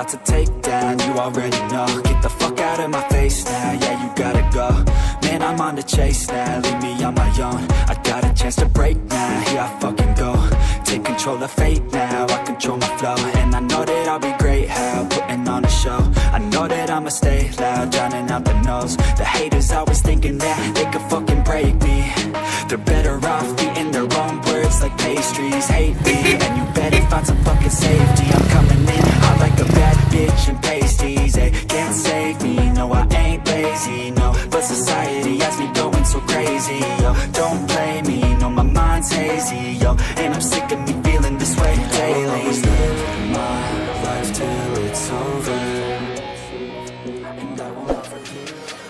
about to take down, you already know. Get the fuck out of my face now, yeah, you gotta go. Man, I'm on the chase now, leave me on my own. I got a chance to break now, here I fucking go. Take control of fate now, I control my flow. And I know that I'll be great, how, putting on a show. I know that I'ma stay loud, drowning out the noise. The haters always thinking that they could fucking break me. They're better off eating their own words like pastries. Hate me, and you better find some fucking safety. I'm coming in hot like a bad bitch and pasties. They can't save me, no I ain't lazy, no. But society has me going so crazy, yo. Don't blame me, no my mind's hazy, yo. And I'm sick of me feeling this way daily. I'll always live my life till it's over, and I won't ever give.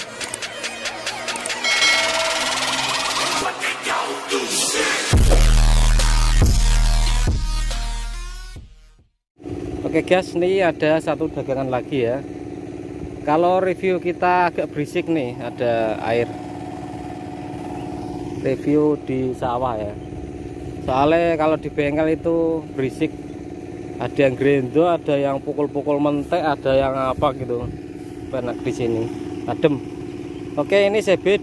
Oke guys, ini ada satu dagangan lagi ya. Kalau review kita agak berisik nih, ada air. Review di sawah ya. Soalnya kalau di bengkel itu berisik. Ada yang grendo, ada yang pukul-pukul mentek, ada yang apa gitu. Enak di sini, adem. Oke, ini CB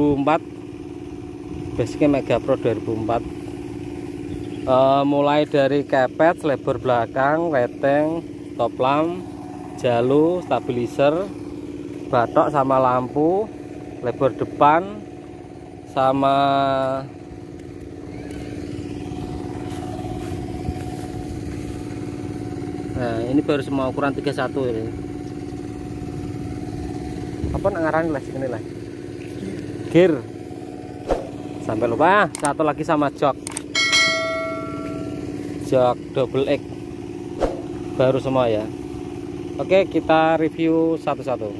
2004. Basicnya Mega Pro 2004. Mulai dari kepet, lebar belakang, reteng, top lamp, jalu, stabilizer, batok sama lampu, lebar depan, sama nah ini baru semua ukuran 31 ini. Apa ngaran lah sini lah. Gear. Sampai lupa, satu lagi sama jok. Jok double X baru semua ya. Oke, kita review satu-satu.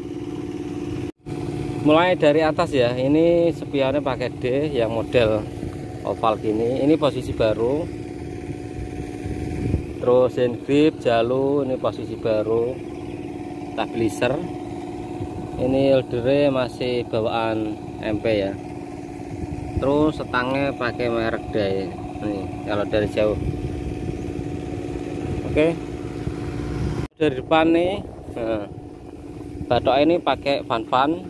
Mulai dari atas ya. Ini spionnya pakai D yang model oval gini. Ini posisi baru. Terus hand grip, jalu ini posisi baru. Stabilizer. Ini holdernya masih bawaan MP ya. Terus setangnya pakai merek Dai. Nih kalau dari jauh. Oke, dari depan nih, nah, batok ini pakai van,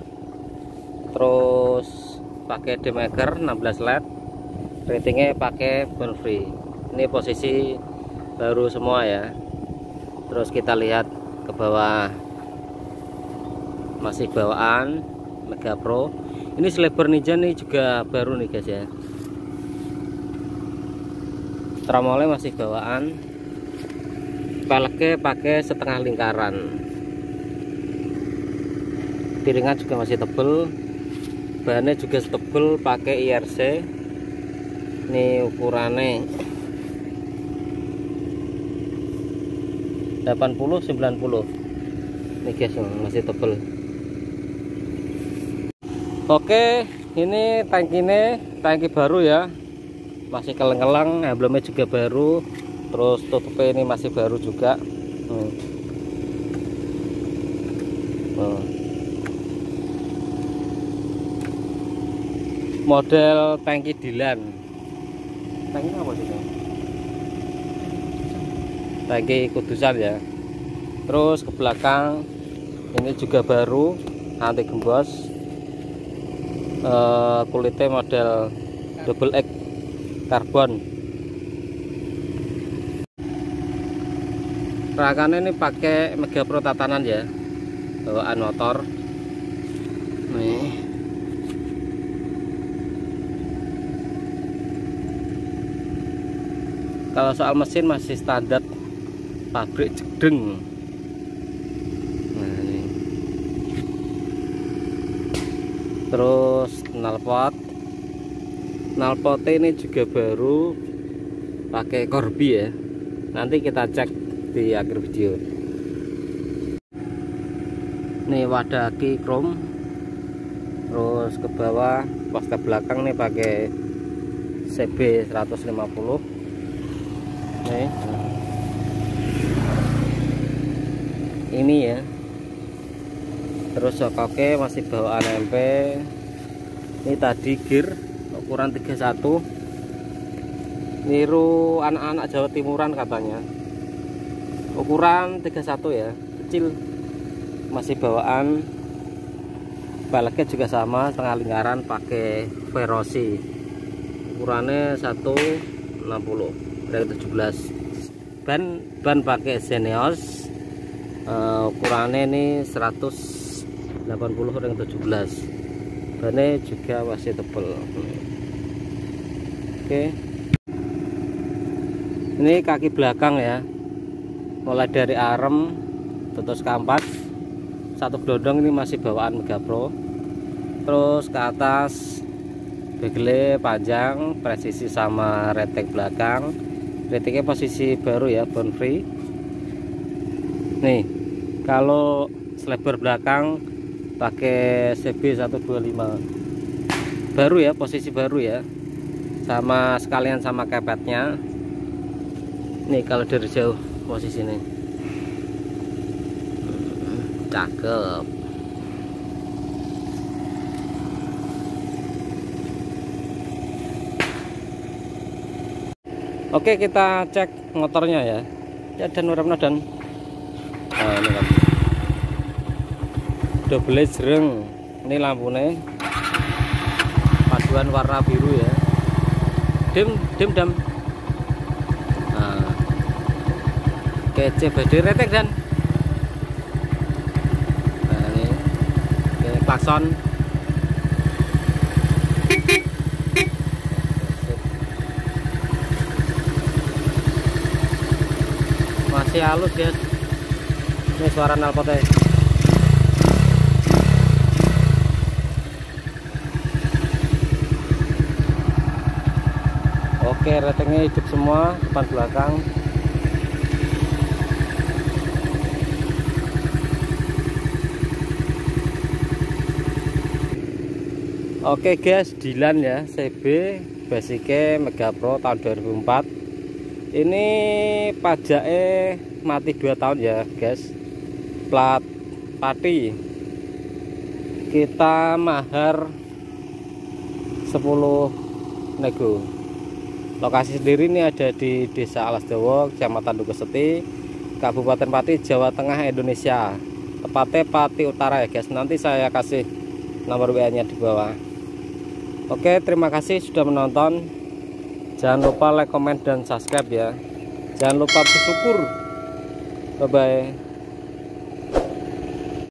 terus pakai demaker 16 LED, ratingnya pakai bone free. Ini posisi baru semua ya. Terus kita lihat ke bawah, masih bawaan Mega Pro. Ini selebar Ninja nih juga baru nih guys ya. Tromolnya masih bawaan. Peleknya pakai setengah lingkaran. Piringan juga masih tebel. Bahannya juga tebel, pakai IRC. Ini ukurannya 80-90. Ini guys masih tebel. Oke, ini tangki baru ya. Masih keleng-keleng, emblemnya juga baru. Terus tutupnya ini masih baru juga. Model tangki Dilan. Tangki apa sih? Tangki Kudusan ya. Terus ke belakang ini juga baru, anti gembos. Kulitnya model double X karbon. Rakannya ini pakai Mega Pro tatanan ya, bawaan motor. Nih. Kalau soal mesin masih standar pabrik Jedeng. Nah, ini. Terus knalpotnya ini juga baru, pakai Corby ya. Nanti kita cek di akhir video. Nih wadah aki chrome. Terus ke bawah pasta belakang nih pakai CB 150. Nih. Ini ya. Terus jokoknya masih bawaan MP. Ini tadi gear ukuran 31. Niru anak-anak Jawa Timuran katanya. ukuran 31 ya, kecil, masih bawaan. Baleknya juga sama, setengah lingkaran, pakai Verosi, ukurannya 160 ring 17. Ban pakai Zeneos, ukurannya ini 180 ring 17. Bannya juga masih tebal. Oke, ini kaki belakang ya, mulai dari arem tutus kampas, satu gelondong ini masih bawaan Mega Pro. Terus ke atas begle panjang, presisi sama retek belakang. Reteknya posisi baru ya, bone free. Nih, kalau selebar belakang pakai CB 125 baru ya, posisi baru ya, sama sekalian sama kepetnya. Nih kalau dari jauh posisi ini cakep. Oke, kita cek motornya ya. Ya, dan warna dan nah, ini kan double jereng. Ini lampunya paduan warna biru ya. Dim. Nah, kece body retek dan nah, ini klakson. Masih halus ya. Ini suara knalpotnya. Oke, ratingnya hidup semua, depan belakang. Oke guys, Dilan ya, CB basicnya Mega Pro tahun 2004. Ini pajaknya mati 2 tahun ya guys, plat pati. Kita mahar 10 nego. Lokasi sendiri ini ada di Desa Alasdawa, Kecamatan Dugoseti, Kabupaten Pati, Jawa Tengah, Indonesia. Tepatnya Pati Utara ya guys. Nanti saya kasih nomor WA nya di bawah. Oke, terima kasih sudah menonton. Jangan lupa like, comment, dan subscribe ya. Jangan lupa bersyukur. Bye bye.